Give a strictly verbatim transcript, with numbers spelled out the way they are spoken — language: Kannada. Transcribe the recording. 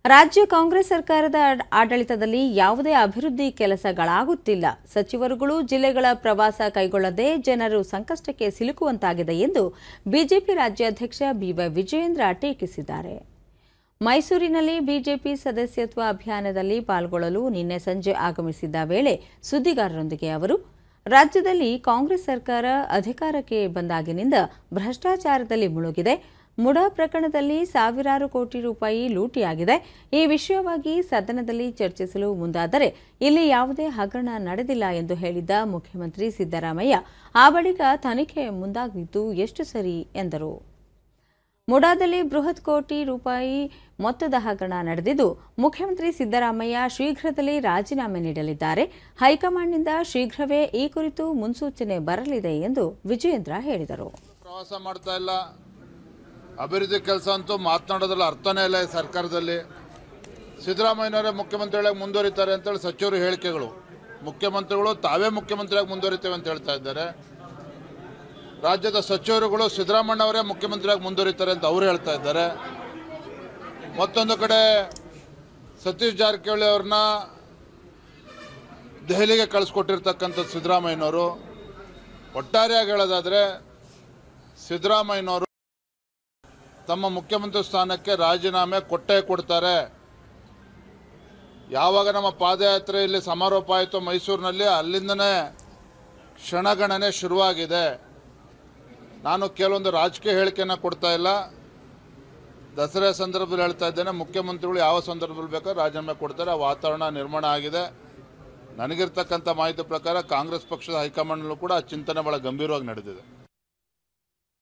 ರಾಜ್ಯ ಕಾಂಗ್ರೆಸ್ ಸರ್ಕಾರದ ಆಡಳಿತದಲ್ಲಿ ಯಾವುದೇ ಅಭಿವೃದ್ಧಿ ಕೆಲಸಗಳಾಗುತ್ತಿಲ್ಲ. ಸಚಿವರುಗಳು ಜಿಲ್ಲೆಗಳ ಪ್ರವಾಸ ಕೈಗೊಳ್ಳದೆ ಜನರು ಸಂಕಷ್ಟಕ್ಕೆ ಸಿಲುಕುವಂತಾಗಿದೆ ಎಂದು ಬಿಜೆಪಿ ರಾಜ್ಯಾಧ್ಯಕ್ಷ ಬಿವೈ ವಿಜಯೇಂದ್ರ ಟೀಕಿಸಿದ್ದಾರೆ. ಮೈಸೂರಿನಲ್ಲಿ ಬಿಜೆಪಿ ಸದಸ್ಯತ್ವ ಅಭಿಯಾನದಲ್ಲಿ ಪಾಲ್ಗೊಳ್ಳಲು ನಿನ್ನೆ ಸಂಜೆ ಆಗಮಿಸಿದ್ದ ವೇಳೆ ಸುದ್ದಿಗಾರರೊಂದಿಗೆ ಅವರು, ರಾಜ್ಯದಲ್ಲಿ ಕಾಂಗ್ರೆಸ್ ಸರ್ಕಾರ ಅಧಿಕಾರಕ್ಕೆ ಬಂದಾಗಿನಿಂದ ಭ್ರಷ್ಟಾಚಾರದಲ್ಲಿ ಮುಳುಗಿದೆ. ಮುಡಾ ಪ್ರಕರಣದಲ್ಲಿ ಸಾವಿರಾರು ಕೋಟಿ ರೂಪಾಯಿ ಲೂಟಿಯಾಗಿದೆ. ಈ ವಿಷಯವಾಗಿ ಸದನದಲ್ಲಿ ಚರ್ಚಿಸಲು ಮುಂದಾದರೆ ಇಲ್ಲಿ ಯಾವುದೇ ಹಗರಣ ನಡೆದಿಲ್ಲ ಎಂದು ಹೇಳಿದ್ದ ಮುಖ್ಯಮಂತ್ರಿ ಸಿದ್ದರಾಮಯ್ಯ ಆ ಬಳಿಕ ತನಿಖೆ ಮುಂದಾಗಿದ್ದು ಎಷ್ಟು ಸರಿ ಎಂದರು. ಮುಡಾದಲ್ಲಿ ಬೃಹತ್ ಕೋಟಿ ರೂಪಾಯಿ ಮೊತ್ತದ ಹಗರಣ ನಡೆದಿದ್ದು, ಮುಖ್ಯಮಂತ್ರಿ ಸಿದ್ದರಾಮಯ್ಯ ಶೀಘ್ರದಲ್ಲೇ ರಾಜೀನಾಮೆ ನೀಡಲಿದ್ದಾರೆ. ಹೈಕಮಾಂಡ್ನಿಂದ ಶೀಘ್ರವೇ ಈ ಕುರಿತು ಮುನ್ಸೂಚನೆ ಬರಲಿದೆ ಎಂದು ವಿಜಯೇಂದ್ರ ಹೇಳಿದರು. ಪ್ರವಾಸ ಮಾಡ್ತಾ ಇಲ್ಲ, ಅಭಿವೃದ್ಧಿ ಕೆಲಸ ಅಂತೂ ಮಾತನಾಡೋದ್ರಲ್ಲಿ ಅರ್ಥನೇ ಇಲ್ಲ. ಈ ಸರ್ಕಾರದಲ್ಲಿ ಸಿದ್ದರಾಮಯ್ಯನವರೇ ಮುಖ್ಯಮಂತ್ರಿಗಳಾಗಿ ಮುಂದುವರಿತಾರೆ ಅಂತೇಳಿ ಸಚಿವರು ಹೇಳಿಕೆಗಳು, ಮುಖ್ಯಮಂತ್ರಿಗಳು ತಾವೇ ಮುಖ್ಯಮಂತ್ರಿಯಾಗಿ ಮುಂದುವರಿತೇವೆ ಅಂತ ಹೇಳ್ತಾ ಇದ್ದಾರೆ. ರಾಜ್ಯದ ಸಚಿವರುಗಳು ಸಿದ್ದರಾಮಯ್ಯನವರೇ ಮುಖ್ಯಮಂತ್ರಿಯಾಗಿ ಮುಂದುವರಿತಾರೆ ಅಂತ ಅವರು ಹೇಳ್ತಾ ಇದ್ದಾರೆ. ಮತ್ತೊಂದು ಕಡೆ ಸತೀಶ್ ಜಾರಕಿಹೊಳಿ ಅವ್ರನ್ನ ದೆಹಲಿಗೆ ಕಳಿಸ್ಕೊಟ್ಟಿರ್ತಕ್ಕಂಥ ಸಿದ್ದರಾಮಯ್ಯನವರು. ಒಟ್ಟಾರೆಯಾಗಿ ಹೇಳೋದಾದರೆ ಸಿದ್ದರಾಮಯ್ಯನವರು ತಮ್ಮ ಮುಖ್ಯಮಂತ್ರಿ ಸ್ಥಾನಕ್ಕೆ ರಾಜೀನಾಮೆ ಕೊಟ್ಟೇ ಕೊಡ್ತಾರೆ. ಯಾವಾಗ ನಮ್ಮ ಪಾದಯಾತ್ರೆಯಲ್ಲಿ ಸಮಾರೋಪ ಆಯಿತು ಮೈಸೂರಿನಲ್ಲಿ, ಅಲ್ಲಿಂದನೇ ಕ್ಷಣಗಣನೆ ಶುರುವಾಗಿದೆ. ನಾನು ಕೆಲವೊಂದು ರಾಜಕೀಯ ಹೇಳಿಕೆಯನ್ನು ಕೊಡ್ತಾ ಇಲ್ಲ, ದಸರಾ ಸಂದರ್ಭದಲ್ಲಿ ಹೇಳ್ತಾ ಇದ್ದೇನೆ. ಮುಖ್ಯಮಂತ್ರಿಗಳು ಯಾವ ಸಂದರ್ಭದಲ್ಲಿ ಬೇಕಾದ್ರೂ ರಾಜೀನಾಮೆ ಕೊಡ್ತಾರೆ. ಆ ವಾತಾವರಣ ನಿರ್ಮಾಣ ಆಗಿದೆ. ನನಗಿರ್ತಕ್ಕಂಥ ಮಾಹಿತಿ ಪ್ರಕಾರ ಕಾಂಗ್ರೆಸ್ ಪಕ್ಷದ ಹೈಕಮಾಂಡ್ನಲ್ಲೂ ಕೂಡ ಆ ಚಿಂತನೆ ಭಾಳ ಗಂಭೀರವಾಗಿ ನಡೆದಿದೆ.